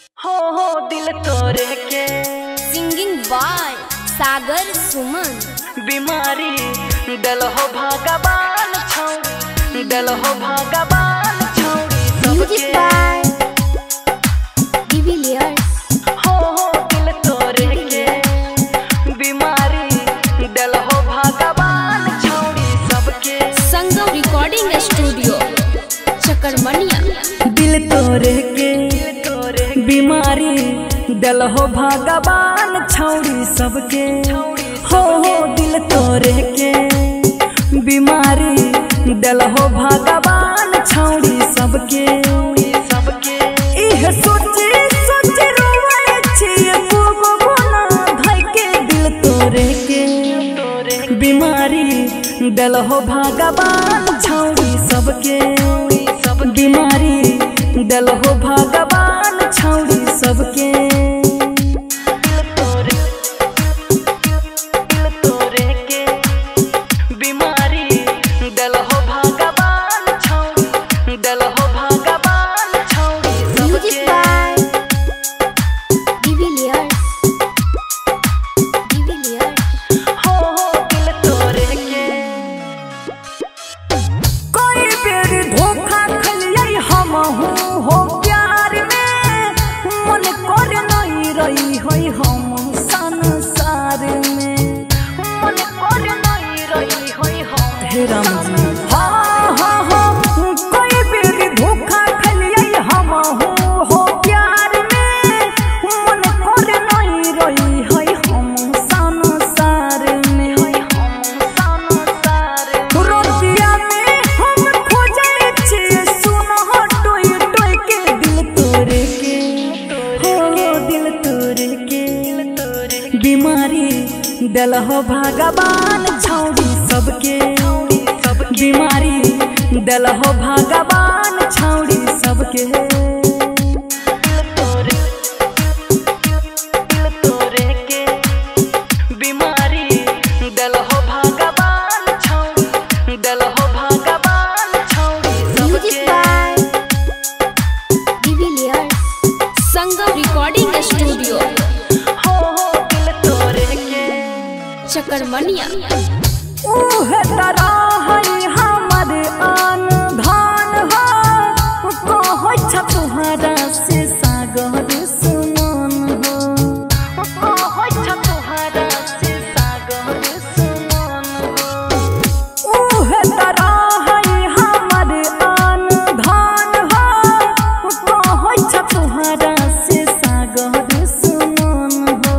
हो दिल तोरे के। Singing by Sagar Suman. बीमारी डल हो भगवान छौड़ी, डल हो भगवान छौड़ी सबके। हो दिल तोरे के। बीमारी डल हो भगवान छौड़ी सबके। Sangam recording studio Chakarmaniya. दिल तोरे के बीमारी डल हो भगवान छौड़ी सबके। हो दिल तोरे के बीमारी डल हो भगवान छौड़ी सबके। इह सोचे सोचे रोए छिए खूब गुना धइ के। दिल तोरे के बीमारी डल हो भगवान छौड़ी सबके। बीमारी डल हो भगवान छौड़ी सबके। दिल तोरे के बीमारी डल हो भगवान छौड़ी, डल हो भगवान छौड़ी सबके। हो दिल तोरे के। कोई बेर धोखा खलियै हमहू हो प्यार में। मन कर नहीं रही होई हम संसार में। मन कर नहीं रही होई हम। हे राम जी कोई बेर धोखा खलियै हमहू हो प्यार में। मन कर नहीं रही होई हम संसार में। रोतिया में हम खोजै छिए सुनह टोय टोय के। दिल तोरे के हो दिल तोरे के। बीमारी डल हो भगवान छौड़ी सबके। बीमारी डल हो भगवान छौड़ी सबके। दिल तोरे के बीमारी डल हो भगवान छौड़ी, डल हो भगवान छौड़ी सबके। संगम रिकॉर्डिंग स्टूडियो हो दिल तोरे के। चकरमनिया। उहे तरह है हमर आन धान हो। कहै छ तुहरा से सागर सुमन हो। कहै छ तुहरा से सागर सुमन हो। उहे तरह है हमर आन धान हो। कहै छ तुहरा से सागर सुमन हो।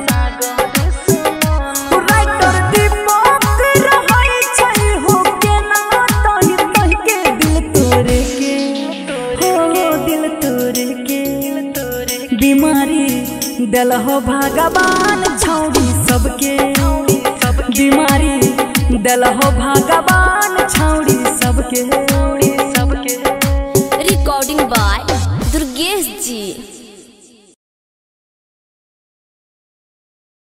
राइटर दीपक रहै छै हो केना तहि तहि के। दिल तोरे के हो दिल तोरे के। बीमारी डल हो भगवान छौड़ी सबके। बीमारी डल हो भगवान छौड़ी सबके।